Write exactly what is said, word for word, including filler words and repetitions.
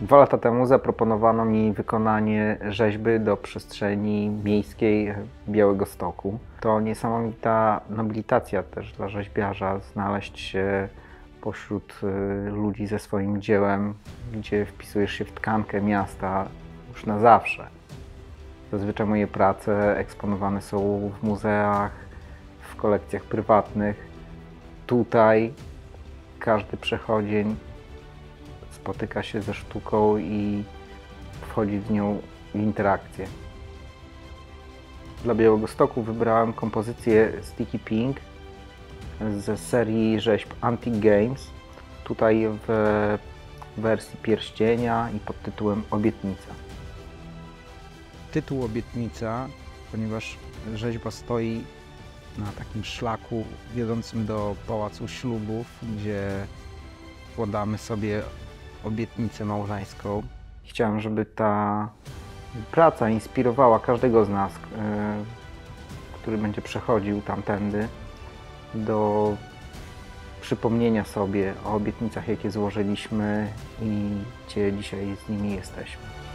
Dwa lata temu zaproponowano mi wykonanie rzeźby do przestrzeni miejskiej Białegostoku. To niesamowita nobilitacja też dla rzeźbiarza znaleźć się pośród ludzi ze swoim dziełem, gdzie wpisujesz się w tkankę miasta już na zawsze. Zazwyczaj moje prace eksponowane są w muzeach, w kolekcjach prywatnych. Tutaj każdy przechodzień spotyka się ze sztuką i wchodzi z nią w interakcję. Dla Białegostoku wybrałem kompozycję Sticky Pink ze serii rzeźb Antique Games. Tutaj w wersji pierścienia i pod tytułem Obietnica. Tytuł Obietnica, ponieważ rzeźba stoi na takim szlaku wiodącym do Pałacu Ślubów, gdzie składamy sobie obietnicę małżeńską. Chciałem, żeby ta praca inspirowała każdego z nas, który będzie przechodził tamtędy, do przypomnienia sobie o obietnicach, jakie złożyliśmy i gdzie dzisiaj z nimi jesteśmy.